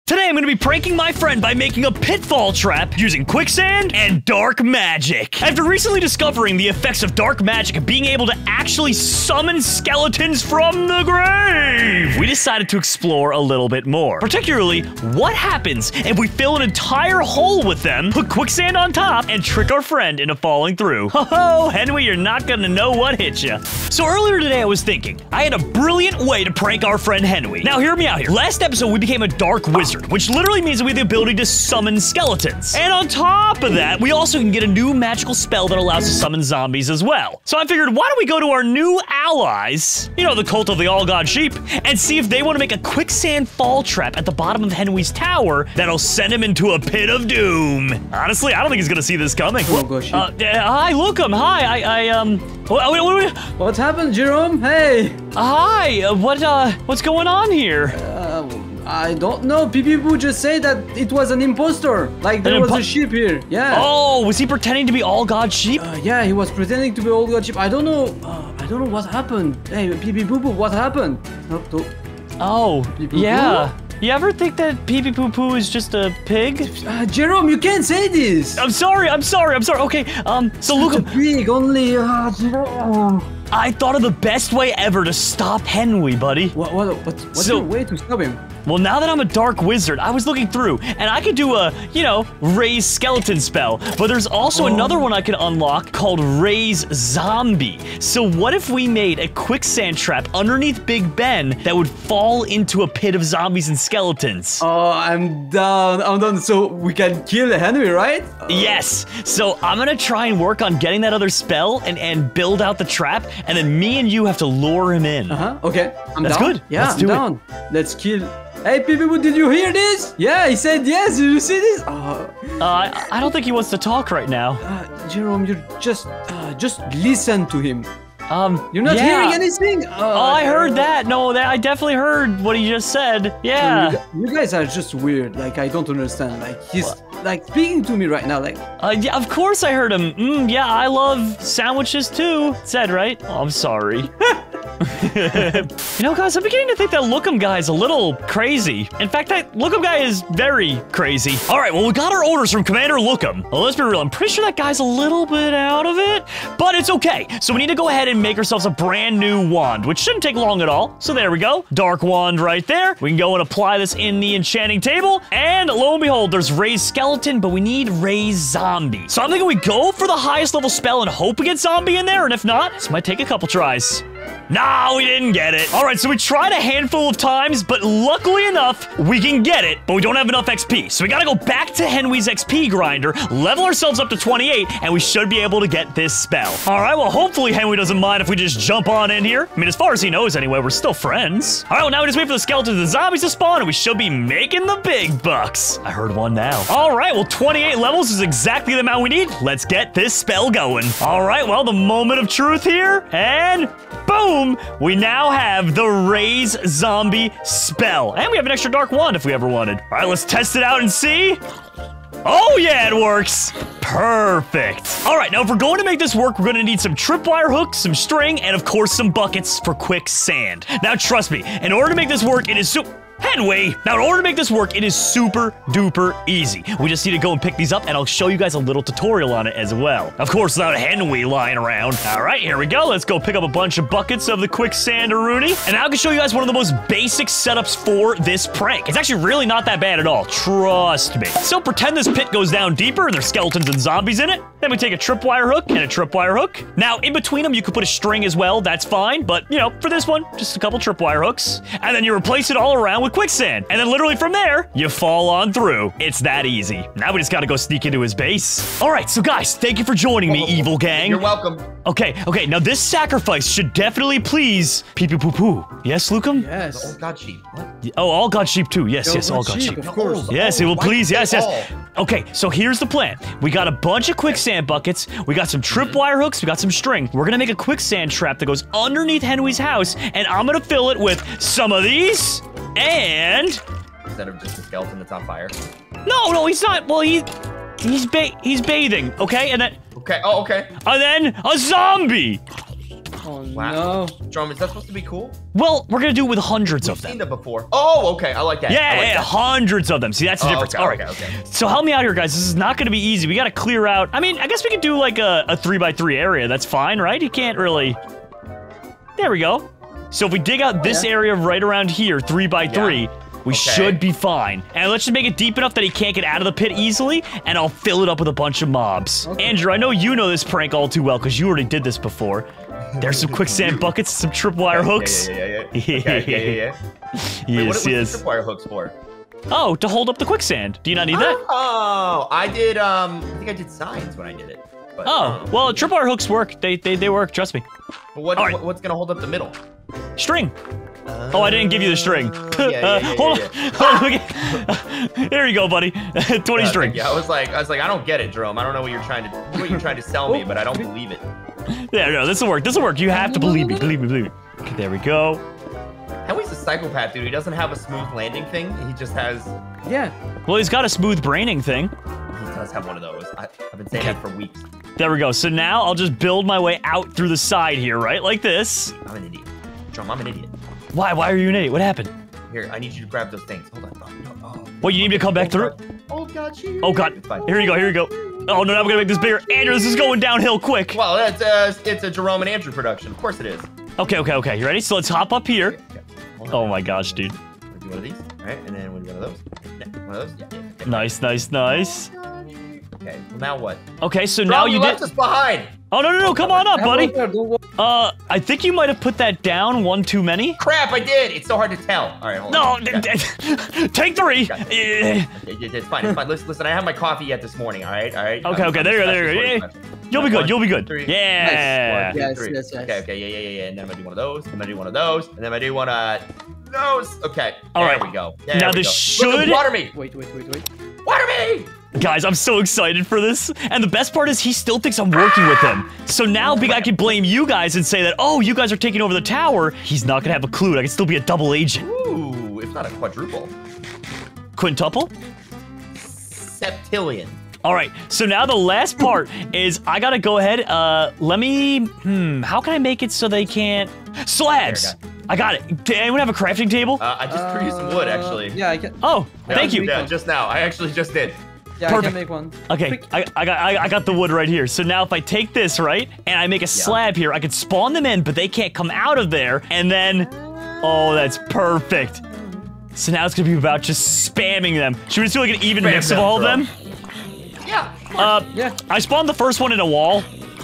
Today I'm going to be pranking my friend by making a pitfall trap using quicksand and dark magic. After recently discovering the effects of dark magic and being able to actually summon skeletons from the grave, we decided to explore a little bit more. Particularly, what happens if we fill an entire hole with them, put quicksand on top, and trick our friend into falling through? Ho-ho, Henry, you're not going to know what hit you. So earlier today I was thinking, I had a brilliant way to prank our friend Henry. Now hear me out here. Last episode we became a dark wizard, which literally means that we have the ability to summon skeletons. And on top of that, we also can get a new magical spell that allows us to summon zombies as well. So I figured, why don't we go to our new allies, you know, the Cult of the All-God Sheep, and see if they want to make a quicksand fall trap at the bottom of Henry's tower that'll send him into a pit of doom. Honestly, I don't think he's gonna see this coming. Oh, gosh. Hi, Lookum. Hi, What happened, Jerome? Hey. Hi, what's going on here? I don't know. Pee-Pee-Poo just said that it was an imposter. Like there was a sheep here. Yeah. Oh, was he pretending to be All-God Sheep? Yeah, he was pretending to be All-God Sheep. I don't know what happened. Hey, Pee-Pee-Poo-Poo, what happened? Oh, yeah. You ever think that Pee-Pee-Poo-Poo is just a pig? Jerome, you can't say this. I'm sorry. Okay, so look. A pig only. Jerome. I thought of the best way ever to stop Henry, buddy. What's your way to stop him? Well, now that I'm a dark wizard, I was looking through, and I could do a, raise skeleton spell, but there's also another one I could unlock called raise zombie. So what if we made a quicksand trap underneath Big Ben that would fall into a pit of zombies and skeletons? Oh, I'm done. So we can kill Henry, right? Yes. So I'm gonna try and work on getting that other spell and build out the trap, and then me and you have to lure him in. Okay. That's down. good. Yeah, Let's do it. Let's kill. Hey, people, did you hear this? Yeah, he said yes. Did you see this? I don't think he wants to talk right now. Jerome, you're just listen to him. You're not yeah. hearing anything? I heard that. No, I definitely heard what he just said. Yeah. You guys are just weird. Like, I don't understand. Like, he's like speaking to me right now. Like, yeah, of course I heard him. Yeah, I love sandwiches too. Said, right? Oh, I'm sorry. Guys, I'm beginning to think that Lookum guy is a little crazy. In fact, that Lookum guy is very crazy. All right, well, we got our orders from Commander Lookum. Well, let's be real. I'm pretty sure that guy's a little bit out of it, but it's okay. So we need to go ahead and make ourselves a brand new wand, which shouldn't take long at all. So there we go. Dark wand right there. We can go and apply this in the enchanting table. And lo and behold, there's raise skeleton, but we need raise zombie. So I'm thinking we go for the highest level spell and hope we get zombie in there. And if not, this might take a couple tries. No, we didn't get it. All right, so we tried a handful of times, but luckily enough, we can get it, but we don't have enough XP. So we gotta go back to Henry's XP grinder, level ourselves up to 28, and we should be able to get this spell. All right, well, hopefully Henry doesn't mind if we just jump on in here. I mean, as far as he knows anyway, we're still friends. All right, well, now we just wait for the skeletons and the zombies to spawn, and we should be making the big bucks. I heard one now. All right, well, 28 levels is exactly the amount we need. Let's get this spell going. All right, well, the moment of truth here, and boom! We now have the raise zombie spell. And we have an extra dark wand if we ever wanted. All right, let's test it out and see. Oh, yeah, it works. Perfect. All right, now if we're going to make this work, we're going to need some tripwire hooks, some string, and of course some buckets for quicksand. Now, trust me, in order to make this work, it is Henry! Now, in order to make this work, it is super duper easy. We just need to go and pick these up, and I'll show you guys a little tutorial on it as well. Of course, without Henry lying around. All right, here we go. Let's go pick up a bunch of buckets of the quicksand-a-rooney. And now I can show you guys one of the most basic setups for this prank. It's actually really not that bad at all. Trust me. So pretend this pit goes down deeper, and there's skeletons and zombies in it. Then we take a tripwire hook and a tripwire hook. Now, in between them, you could put a string as well. That's fine. But, for this one, just a couple tripwire hooks. And then you replace it all around with quicksand. And then literally from there, you fall on through. It's that easy. Now we just gotta go sneak into his base. All right, so guys, thank you for joining me, evil gang. You're welcome. Okay, now this sacrifice should definitely please Pee-Pee-Poo-Poo. Yes, Lookum? Yes. The All-God Sheep. What? Oh, All-God Sheep too. Yes, All-God Sheep. Of course. Yes, it will please. Yes. All. Okay, so here's the plan. We got a bunch of quicksand buckets. We got some tripwire hooks. We got some string. We're gonna make a quicksand trap that goes underneath Henry's house, and I'm gonna fill it with some of these, and... Instead of just a skeleton that's on fire. No, he's not. Well, he's bathing, okay? And then... Okay, oh, okay. And then a zombie. Oh Wow. no. Jerome, is that supposed to be cool? Well, we're gonna do it with hundreds We've of seen them. them before. Oh, okay. I like that. I like Yeah, that. hundreds of them. See, that's the difference. Okay, All right. okay. So help me out here, guys. This is not gonna be easy. We gotta clear out. I mean, I guess we could do like a 3x3 area. That's fine, right? You can't really. There we go. So if we dig out this area right around here, 3x3. We should be fine. And let's just make it deep enough that he can't get out of the pit easily, and I'll fill it up with a bunch of mobs. Okay. Andrew, I know you know this prank all too well because you already did this before. There's some quicksand buckets, some tripwire hooks. Yeah. Okay, Wait, Yes, what's the yes. tripwire hooks for? Oh, to hold up the quicksand. Do you not need that? Oh, I did, I think I did signs when I did it. But, Oh, well, tripwire hooks work. They work, trust me. but all right. what's gonna hold up the middle? String. Oh, I didn't give you the string. Yeah. Hold on. Okay. Here you go, buddy. 20 string. Yeah, I was like, I don't get it, Jerome. I don't know what you're trying to sell me, but I don't believe it. Yeah, no, this will work. This will work. You have to believe me. Believe me. Okay, there we go. How he's a psychopath, dude. He doesn't have a smooth landing thing. He just has. Yeah. Well, he's got a smooth braining thing. He does have one of those. I've been saying that for weeks. There we go. So now I'll just build my way out through the side here, right? Like this. I'm an idiot. Jerome, I'm an idiot. Why? Why are you an idiot? What happened? Here, I need you to grab those things. Hold on. Oh. What, you need me to come back through? Oh, God. Oh, God. It's fine. Here you go. Oh, no, now I'm gonna make this bigger. Andrew, this is going downhill quick. Well, it's a Jerome and Andrew production. Of course it is. Okay. You ready? So let's hop up here. Okay. Hold on. Oh, my gosh, dude. We'll do one of these. All right, and then we'll do one of those. Yeah, one of those. Yeah. Nice. Okay, well, now what? Okay, so now Jerome, you left did. us behind. Oh, no, come on up, buddy. Don't worry. I think you might have put that down one too many. Crap, I did. It's so hard to tell. All right, hold on. No, take 3. It's fine. Listen, I have my coffee yet this morning. All right. Okay, there you go. You'll be good. Three. Yeah. Yes, Three. yes. Okay, yeah. And then I'm gonna do one of those. And then I'm gonna do one of those. And then I'm gonna do one of those. Okay. All right. There we go. Now this should. Water me. Wait. Water me. Guys, I'm so excited for this. And the best part is he still thinks I'm working with him. So now Big Guy can blame you guys and say that, oh, you guys are taking over the tower. He's not gonna have a clue. I can still be a double agent. Ooh, if not a quadruple. Quintuple? Septillion. All right, so now the last part is I gotta go ahead. Let me. How can I make it so they can't? Slabs. I got it. Does anyone have a crafting table? I just threw you some wood, actually. Yeah, I can. Oh, thank you. Yeah, just now. I actually just did. Yeah, I Perfect. can make one. Okay, Quick. I got the wood right here. So now if I take this, right, and I make a slab here, I can spawn them in, but they can't come out of there. And then, oh, that's perfect. So now it's gonna be about just spamming them. Should we just do like an even Spam mix of them, all of bro. them? Yeah. Yeah. I spawned the first one in a wall.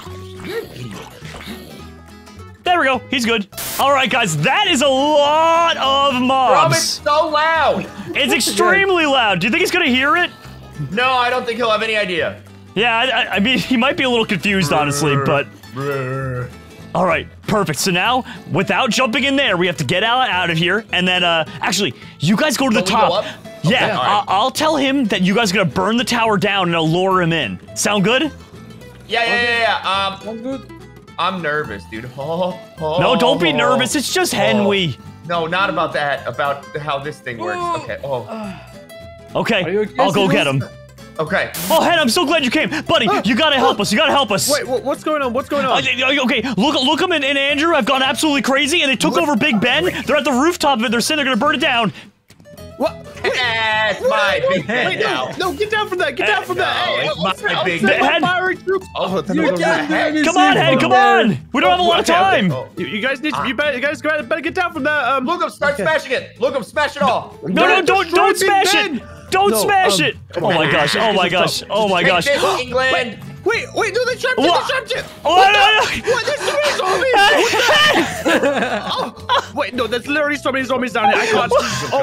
There we go. He's good. All right, guys, that is a lot of Rob, it's mobs. so loud. It's extremely loud. Do you think he's gonna hear it? No, I don't think he'll have any idea. Yeah, I mean, he might be a little confused, honestly, but... All right, perfect. So now, without jumping in there, we have to get out of here, and then, actually, you guys go to the Don't we top. go up? Yeah, Okay, all right. I'll tell him that you guys are gonna burn the tower down and I'll lure him in. Sound good? Yeah. Sounds good. I'm nervous, dude. No, don't be nervous. It's just Henry. No, not about that. About how this thing works. Okay. Okay, Are you okay, I'll go get him. Okay. Oh, Hen, I'm so glad you came. Buddy, you gotta help us. You gotta help us. Wait, what's going on? What's going on? Okay, look him and Andrew have gone absolutely crazy, and they took over Big Ben. They're at the rooftop of it. They're saying they're gonna burn it down. What? That's my big head now. No, get down from that! Get down from that! No, Hey, it's my big I'll send head. my firing troops. Oh, then You I'll go can't do right. anything Come on, Hen, from come there. on. We don't have a lot of time. You guys need to. You guys better get down from that. Look, I'm start smashing it. Look, I'm smash it all. No, don't smash it. Don't No, smash it. Oh my gosh. Oh my gosh. Oh my gosh. Take this, England. Wait, no, they trapped you! What? They trapped you! Oh, no. What? There's so many zombies! Oh, wait, no, there's literally so many zombies down here. I can't.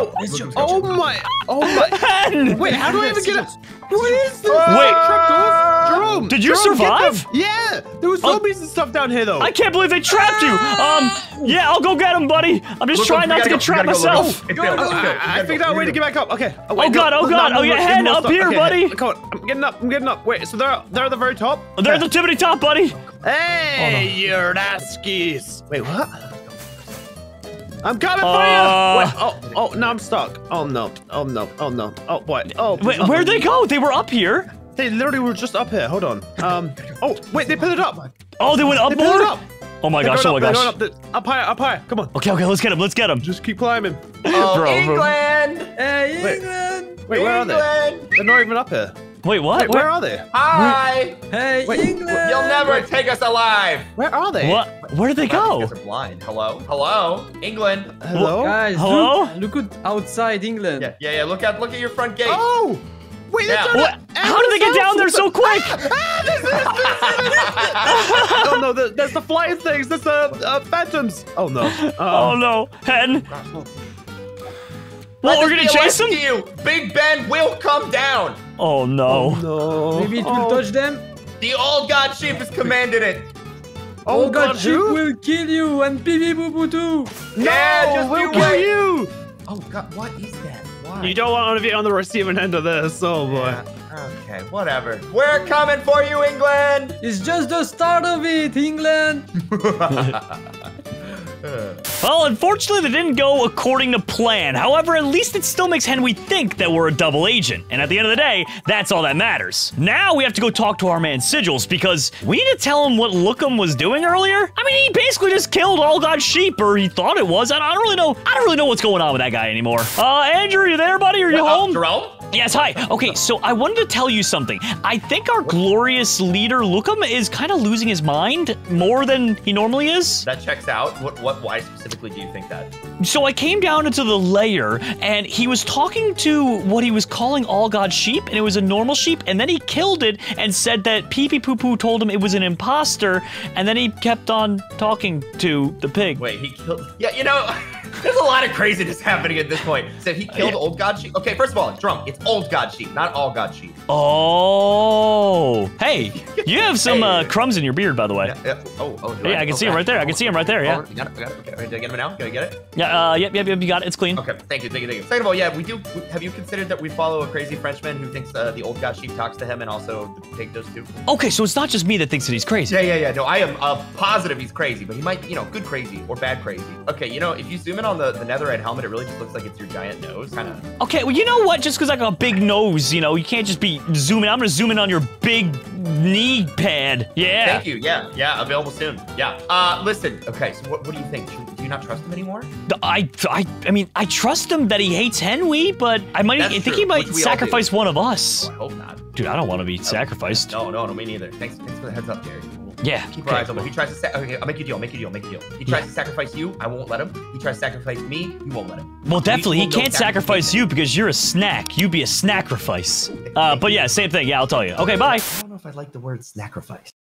Oh my! Hen. Wait, how do I even get up? What is this? Wait. Jerome! Did you Jerome, get survive? them. Yeah! There was zombies and stuff down here, though. I can't believe they trapped you. Yeah, I'll go get him, buddy. I'm just trying not to get trapped myself. I figured out a way to get back up. Okay. Oh God, oh God. Oh yeah, Hen, up here, buddy. Come on, I'm getting up. Wait, so they're at the very top? They're at the tippity top, buddy. Hey, you raskies. Wait, what? I'm coming for Uh, you! Wait, oh, no, I'm stuck. Oh no. Oh, what? Oh, Wait, where'd they go? They were up here. They literally were just up here. Hold on. Oh, wait, they put it up. Oh, they went up They put it more? up. Oh my They're gosh, going oh my up, gosh. they're going up higher, up higher. Come on. Okay, let's get him, let's get him. Just keep climbing. Oh, Bro. England! Hey, Wait. England! Wait, where are they? England! They're not even up here. Wait, what? Wait, where are they? Hi! Hey, Wait, England! You'll never take us alive! Where are they? What? Where did they You go? guys are blind. Hello? Hello? England? Hello? Guys, Hello? look at outside England. Yeah, look at your front gate. Oh! Wait, Yeah. they're What? How did they get down there so quick? Oh no, there's the flying things. There's the phantoms. Oh no. Oh no, Hen. Let What, we're this gonna be a chase lesson them? to you. Big Ben will come down. Oh no. No. Maybe it will touch them. The old god sheep has commanded it. Oh God, sheep who? will kill you and Bibi Boo Boo too. Yeah, just we'll you kill wait. you. Oh god, what is that? Why? You don't want to be on the receiving end of this. Oh boy. Yeah, okay, whatever. We're coming for you, England. It's just the start of it, England. Well, unfortunately, that didn't go according to plan. However, at least it still makes Henry think that we're a double agent. And at the end of the day, that's all that matters. Now we have to go talk to our man Sigils because we need to tell him what Lookum was doing earlier. I mean, he basically just killed All God's sheep, or he thought it was. I don't really know. I don't really know what's going on with that guy anymore. Andrew, you there, buddy? Are you home? Jerome? Yes, hi. Okay, so I wanted to tell you something. I think our glorious leader, Lookum, is kind of losing his mind more than he normally is. That checks out. Why specifically do you think that? So I came down into the lair, and he was talking to what he was calling All God's sheep, and it was a normal sheep, and then he killed it and said that Pee Pee Poo Poo told him it was an imposter, and then he kept on talking to the pig. Wait, he killed. Yeah, you know, there's a lot of craziness happening at this point. So he killed old god sheep. Okay, first of all, Jerome, it's old god sheep, not all god sheep. Oh, hey, you have some Hey. crumbs in your beard, by the way. Yeah. Oh, do Yeah, I can see him right there. I can see him right there. Yeah. Oh, you got it. Okay, did I get him now? Can I get it? Yeah. Yep. You got it. It's clean. Okay, thank you. Second of all, yeah, we do. Have you considered that we follow a crazy Frenchman who thinks the old god sheep talks to him, and also the pig does too? Okay, so it's not just me that thinks that he's crazy. Yeah. No, I am positive he's crazy, but he might be, good crazy or bad crazy. Okay, if you zoom in on the netherite helmet, it really just looks like it's your giant nose, kind of. Okay, well, you know what? Just because I got a big nose, you can't just be zooming. I'm gonna zoom in on your big knee pad. Yeah. Thank you. Yeah, available soon. Yeah. Listen. Okay, so what do you think? Do you not trust him anymore? I mean, I trust him that he hates Henry, but I think true, he might which we all sacrifice do. one of us. Oh, I hope not. Dude, I don't want to be sacrificed. No, me neither. Thanks for the heads up, Gary. Yeah. Keep our eyes open. If he tries to okay, I'll make you a deal. He tries to sacrifice you, I won't let him. He tries to sacrifice me, you won't let him. Well, definitely, he will can't sacrifice you because you're a snack. You'd be a snacrifice. But yeah, same thing. Yeah, I'll tell you. Okay, bye. I don't know if I like the word sacrifice.